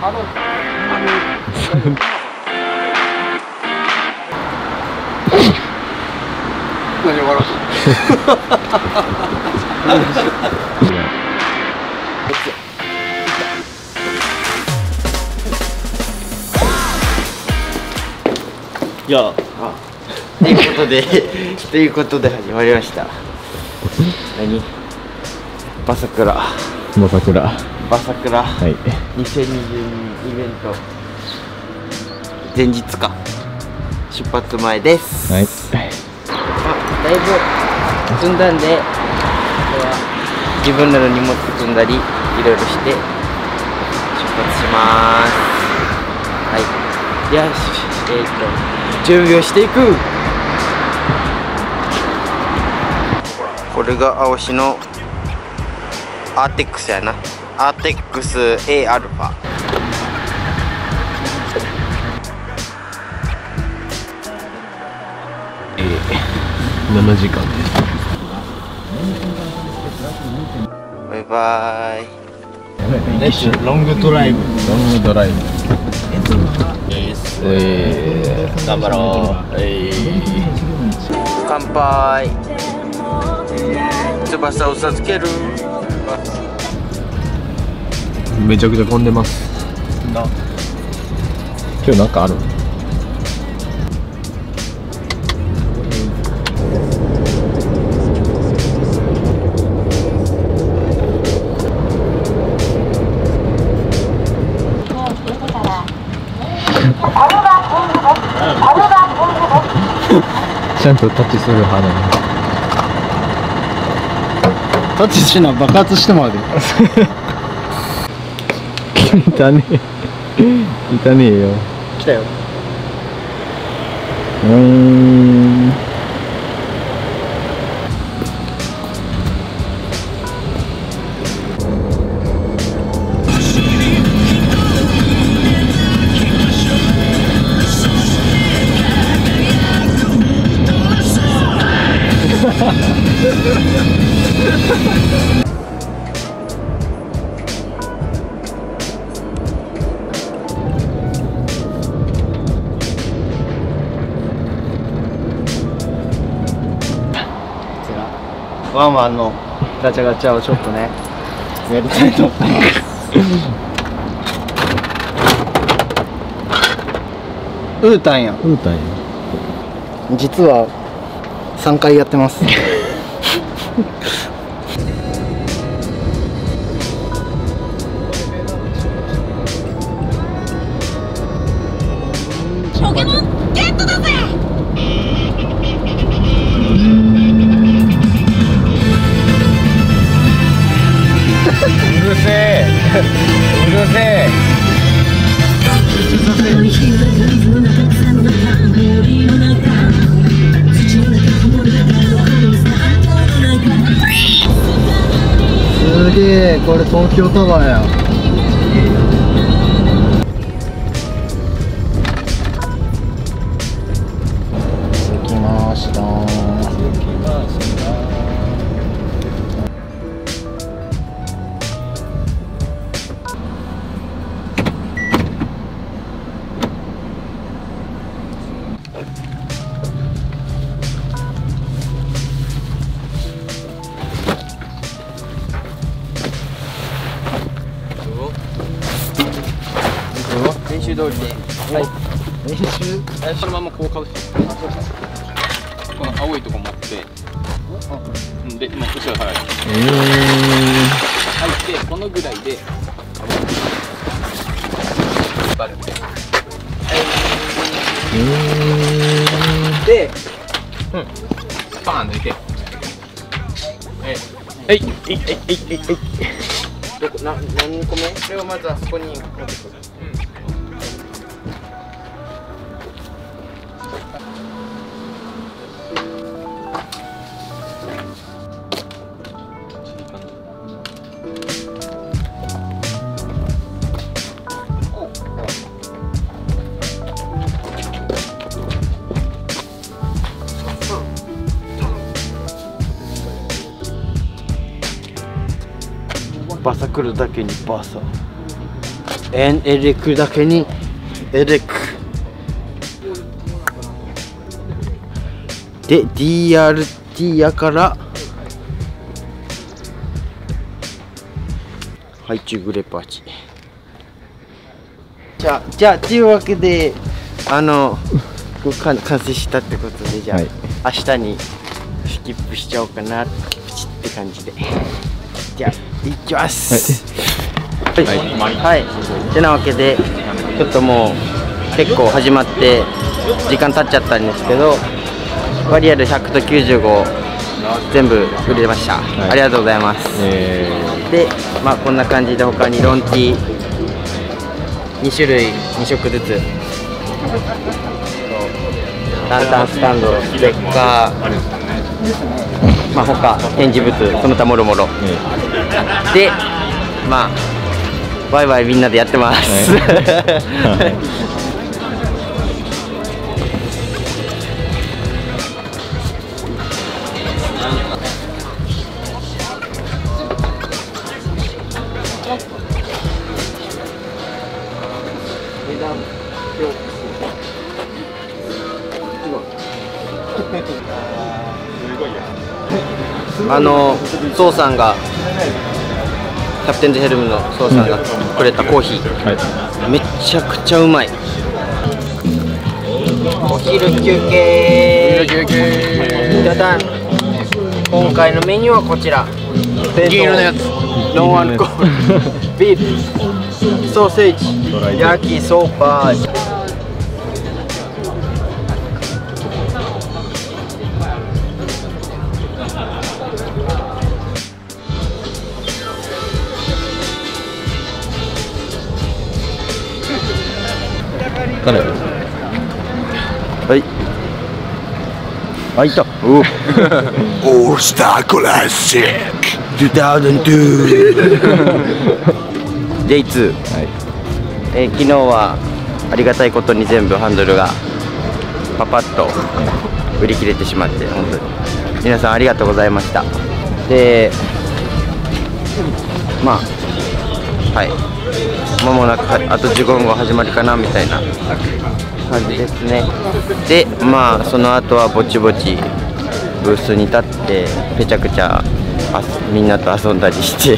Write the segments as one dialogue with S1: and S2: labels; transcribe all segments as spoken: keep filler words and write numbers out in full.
S1: あの何笑う
S2: いや、あ、ということでということで始まりました。何？バサクラ。
S3: バサクラ。
S2: バサクラ。
S3: はい。
S2: にせんにじゅうにイベント前日か。出発前です。
S3: はい。
S2: あ、だいぶ積んだんで、あとは自分らの荷物積んだりいろいろして出発します。はい。よし、えー、っと準備をしていく。これが青しのアーテックスやな。アーテックス A アルファ。
S3: えー、ななじかんです。
S2: バイバーイ。
S3: レッツロングドライブ。ロングドライブ。えー、頑張ろう。えー、
S2: 乾杯。翼を授ける。
S3: めちゃくちゃ混んでます。今日なんかある？ちゃんとタッチする派なの。
S1: タッチしな爆発してもらうで。
S3: 痛ねえ痛ねえよ。
S1: 来たよ。
S3: うーん。
S1: ワンワンのガチャガチャをちょっとねやりたいと思います。ウータンや。
S3: ウータンや。
S1: 実はさんかいやってます。
S4: ポケモンゲットだぜ。
S3: うるせえうるせえ。
S1: すげえ、これ東京タワーや。着きました。
S2: 練習通りで。
S1: はい。練習。
S5: そのままこうかぶして、この青いとこ持って、で、もう後ろから入って、このぐらいで、引っ張るみたいな。で、うん、パーン抜いて。えい、えい、えい、えい、えい、えい。
S2: どこ、な、何個目？それをまずあそこに持ってくる。バサ来るだけにバサ。 エンエレクだけにエレクで ディーアールティー やからハイチュウグレープ味。じゃあじゃあというわけであの完成したってことで、じゃあ、はい、明日にスキップしちゃおうかなプチって感じで、じゃあいきます。はいはい、はい、てなわけでちょっともう結構始まって時間経っちゃったんですけど、ワリアルひゃくときゅうじゅうご全部売れました、はい、ありがとうございます、えー、でまあこんな感じで他にロンティに種類に色ずつ、ランタンスタンド、ステッカー、まあ他展示物その他もろもろで、まあワイワイみんなでやってます、はいあのソウさんがキャプテンズヘルムのソウさんがくれたコーヒー、はい、めちゃくちゃうまい。お昼休憩休憩じゃだん。今回のメニューはこちら、
S5: 黄色のやつ、
S2: ノンアルコールビーフソーセージ焼きそば。はい。あ、いた。お。オールスタークラシックにせんに。デイツー。はい。えー、昨日はありがたいことに全部ハンドルがパパッと売り切れてしまって、本当に皆さんありがとうございました。で、まあはい。間もなくあとじゅうごふんご始まるかなみたいな感じですね。でまあその後はぼちぼちブースに立ってぺちゃくちゃみんなと遊んだりして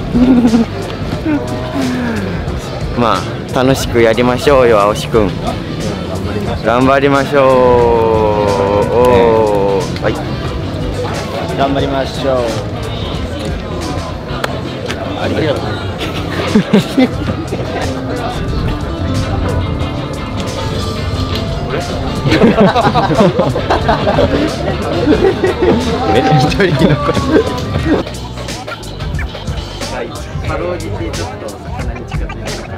S2: まあ楽しくやりましょうよ、青志くん。頑張りましょう。おー、はい、頑張りましょう。ありがとう。一人の声。かろうじてちょっと魚に近づい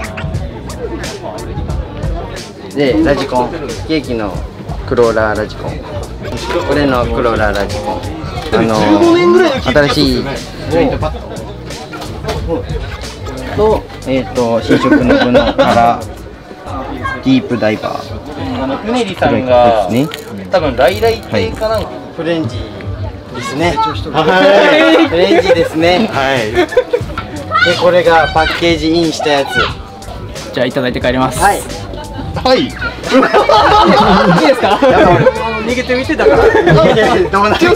S2: て。でラジコン、ケーキのクローラーラジコン、俺のクローラーラジコン、あのー、新しいジョイントパッドと、えっ、ー、と新色の分のカラーディープダイバー。
S5: あのうねりさんが、ね、多分来来亭かなんか、はい、
S2: フレンジですね。はい、フレンジですね。はい。でこれがパッケージインしたやつ。
S5: じゃあいただいて帰ります。
S2: はい。はい。いいですか？逃げてみてたから。どうなるか。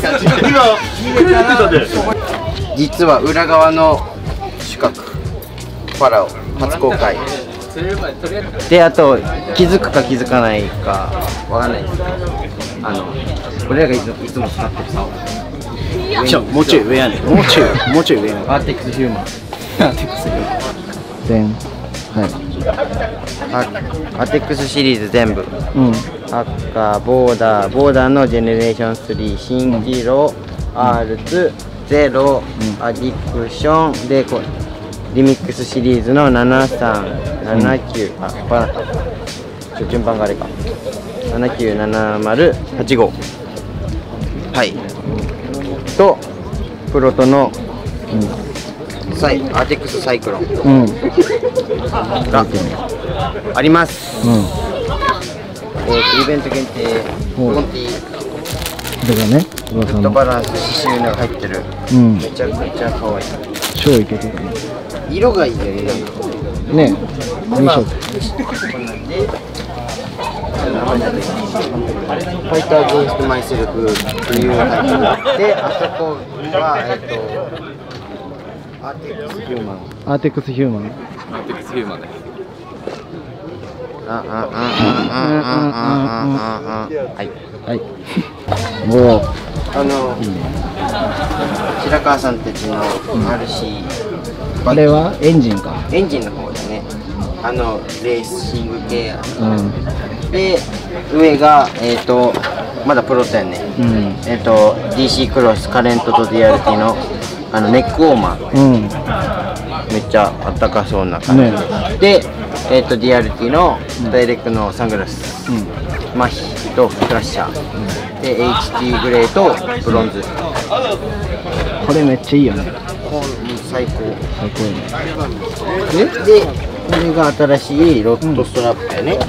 S2: 実は裏側の四角ファラオ初公開。であと気づくか気づかないかわかんないですけど、あの俺らがいつもいつも使ってるさ、ちょもうちょい上やねん。もうちょいもうちょい上やねん。アーテックスヒューマン。アーテックスヒューマン。全はい。アーテックスシリーズ全部。うん。赤ボーダーボーダーのジェネレーションスリー、新キロ、アールツ、ゼロ、アディクションでこう。リミックスシリーズのななさん、ななきゅう、あ、ばちょ順番があれか。ななきゅうななまるはちご。はい。とプロトの、うん、サイアーテックスサイクロン、うん、があります。うん、えー、イベント限定モンティ。これがね、フットバランス刺繍が入ってる、うん、めちゃくちゃ可愛い。超イケてるね。色がいいよね。
S1: ね、いいショット。
S2: こんなんで、ファイターゲンストマイセルフっていうタイトルがあって、あそこは、えっと、アーテックスヒューマン。
S1: アーテックスヒューマン。
S5: アーテックスヒューマンだ。
S2: あああああああああはい。
S1: はい。おお。
S2: あの、白川さんたちの アールシー、
S1: あれはエンジンか。
S2: エンジンの方だね。あのレーシング系や。
S1: うん。
S2: で、上がえっとまだプロトやね。
S1: うん。
S2: えっと ディーシー クロスカレントと ディーアールティー のあのネックウォーマー。
S1: うん。
S2: めっちゃあったかそうな感じで。
S1: ね、
S2: で、えっと ディーアールティー のダイレクトのサングラス。うん。マヒとクラッシャー。で エイチティー グレーとブロンズ。
S1: これめっちゃいいよね。
S2: これ最高。
S1: 最高
S2: で、でこれが新しいロットストラップやね。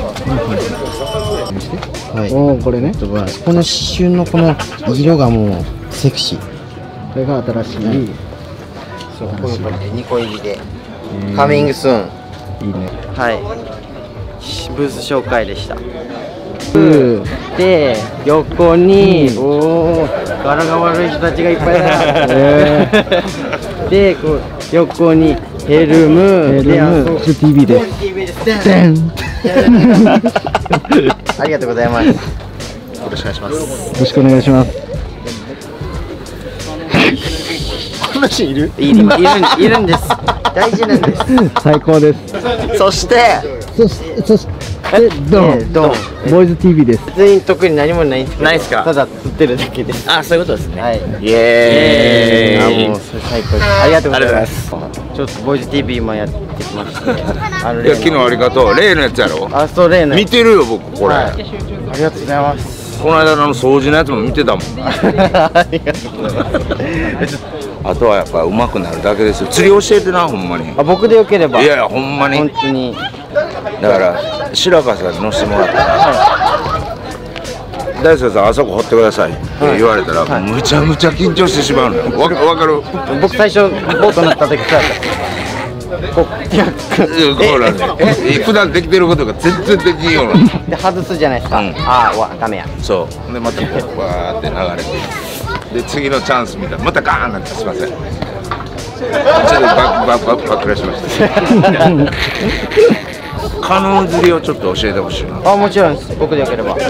S2: はい。
S1: おお、これね。
S2: この刺繍のこの色がもうセクシー。
S1: これが新しい。
S2: そう、こういう感じでにこ入りで。カミングスーン。
S1: いいね。
S2: はい。ブース紹介でした。
S1: うん。
S2: で、横に、おお、柄が悪い人たちがいっぱいだ。で、こう横にヘルム、
S1: ヘルム、ツーティービー です。でん。
S2: ありがとうございます。よ
S5: ろしくお願いします。
S1: よろしくお願いします。
S5: こんなシーンいる？
S2: いる、いる、いるんです。大事なんです。
S1: 最高です。
S2: そして、
S1: そしてそしてドン
S2: ドン。
S1: ボーイズ ティービー です。
S2: 別に特に何もないんですけど。
S5: ないっすか？
S2: ただ釣ってるだけです。
S5: あ、そういうことですね。
S2: はい。
S5: イエーイ。
S2: あ、もうそれ最高です。ありがとうございます。ちょっとボーイズ ティービー もやってきまして。あの
S6: いや、昨日ありがとう。例のやつやろ。
S2: あ、そう例の。
S6: 見てるよ、僕これ。
S2: はい、ありがとうございます。
S6: この間の掃除のやつも見てたもん。
S2: ありがとうございます。
S6: あとはやっぱ上手くなるだけですよ。釣り教えてな、ほんまに。
S2: あ、僕でよければ。
S6: いやいや、ほんまに。
S2: 本当に。
S6: だから白川さんに乗せてもらったら、大輔さんあそこ掘ってくださいって言われたら、
S2: はい、
S6: むちゃむちゃ緊張してしまうのよ。わかわかる？
S2: 僕最初ボート乗った時さ、こう
S6: そうなんだよ。普段できてることが全然できんような。
S2: で外すじゃないですか。
S6: うん、
S2: ああ、わダメや。
S6: そう。でまたこうバーって流れて、で次のチャンスみたいな、またガーンなんてすいません。ちょっとバッバッバッバックラしました。カヌー釣りをちょっと教えてほしいな。
S2: あ、もちろんです。僕でよければ。はい。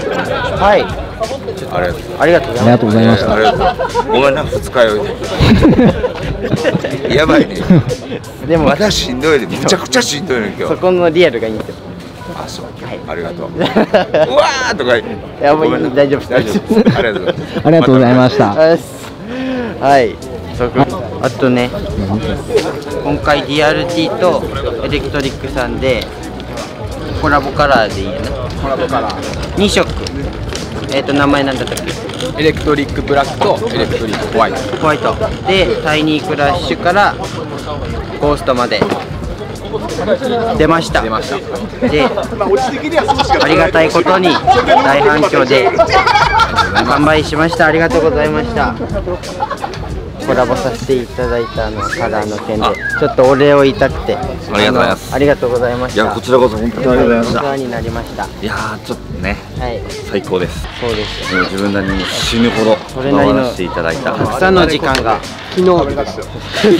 S6: ありがとう。
S2: ありがとうございます。
S1: ありがとうございました。
S6: ありがとう。ごめんな、二日酔いで。やばいね。
S2: でも
S6: まだしんどいで、めちゃくちゃしんどいね今日。
S2: そこのリアルがいいんですよ。
S6: あ、そう。
S2: はい。
S6: ありがとう。うわーとか。い
S2: や、もう大丈夫です。
S6: 大丈夫です。ありがとうございます。
S1: ありがとうございました。
S2: はい。あとね、今回 ディーアールティー とエレクトリックさんでコラボカラーでいいよね。
S5: コラボカラー。
S2: に色。えっと名前なんだったっけ？
S5: エレクトリックブラックとエレクトリックホワイト。
S2: ホワイトでタイニークラッシュからゴーストまで出ました。
S5: 出ました。
S2: で、ありがたいことに大反響で販売しました。ありがとうございました。コラボさせていただいたあのカラーの件でちょっとお礼を言いたくて、
S6: ありがとうございます。
S2: ありがとうございました。
S6: いや、こちらこそ本当にありがとうございました。
S2: お世話になりました。
S6: いやー、ちょっとね、
S2: はい、
S6: 最高です。
S2: そうです。
S6: 自分なりに死ぬほど
S2: それなりの
S6: していただいた
S2: たくさんの時間が
S5: 昨日ですよ。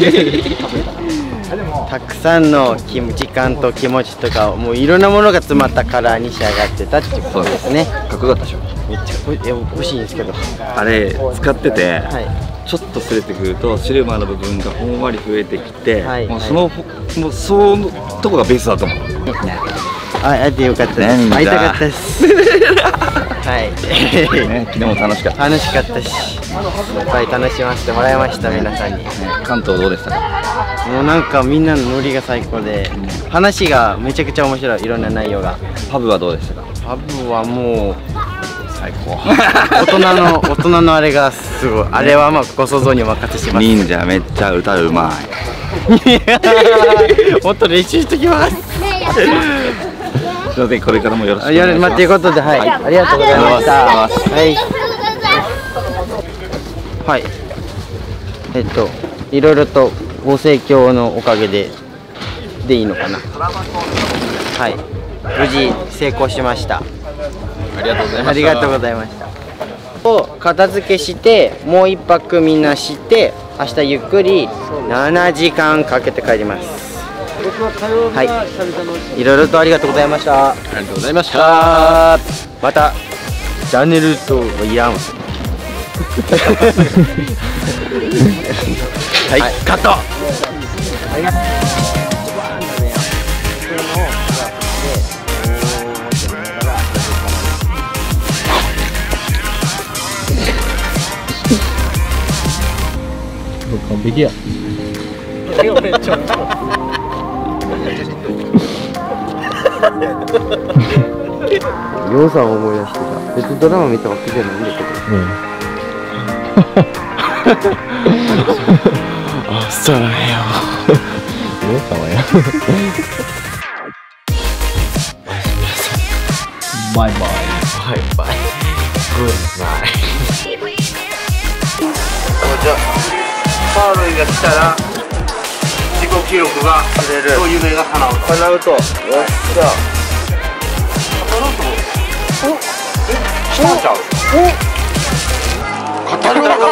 S2: たくさんの気時間と気持ちとかもういろんなものが詰まったカラーに仕上がってたっていうことですね。
S6: かっこよかったでしょ。
S2: めっちゃ欲欲しいんですけど、
S6: あれ使ってて、
S2: はい、
S6: ちょっと擦れてくるとシルバーの部分がほんわり増えてきて、
S2: はい、
S6: もうその、はい、もうそのとこがベースだと思う。
S2: あ、会えてよかったです。
S6: ね、
S2: 会いたかったです。はい。
S6: ね、昨日も楽しかった。
S2: 楽しかったし、いっぱい楽しませてもらいました、皆さんに。ね、
S6: 関東どうでしたか？
S2: もうなんかみんなのノリが最高で、話がめちゃくちゃ面白い、いろんな内容が。
S6: パブはどうでしたか？
S2: パブはもう最高。大人の大人のあれがすごい。あれはまあご想像にお任せします。
S6: 忍者めっちゃ歌うまい。
S2: もっと練習してきます。
S6: すみません、これからもよろしくお願いします。
S2: ということで、はい、はい、ありがとうございました。はい。はい。えっと、いろいろとご盛況のおかげで、 でいいのかな。はい、無事成功しました。
S5: ありがとうございました。
S2: ありがとうございました。を片付けしてもう一泊みんなして明日ゆっくりななじかんかけて帰ります。はい、いろいろとありがとうございました。
S5: ありがとうございました。
S2: またチャンネルといらん。はい、はい、カット。ありがとう。
S3: 完璧や。
S2: りょうさん思い出してた。別にドラマ見たわけじゃないんだけど。
S3: うん。あ、そうなんや。りょうさんはや。バイバイ。バイバイ。グッバイ。
S6: じゃあファールが来たら自己記録がと夢が叶う
S2: 叶うと。よっしゃ。
S6: 叶うと。お、え、したんちゃう？お、語るのか。